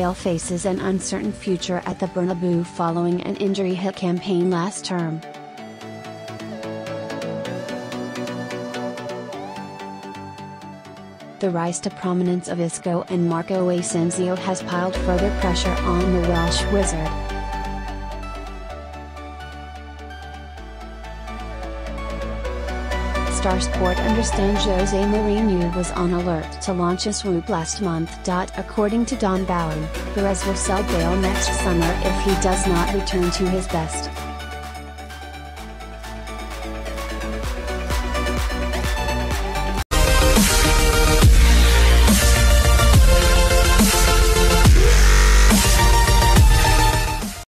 Bale faces an uncertain future at the Bernabeu following an injury-hit campaign last term. The rise to prominence of Isco and Marco Asensio has piled further pressure on the Welsh wizard. Starsport understands Jose Mourinho was on alert to launch a swoop last month. According to Don Balon, Perez will sell Bale next summer if he does not return to his best.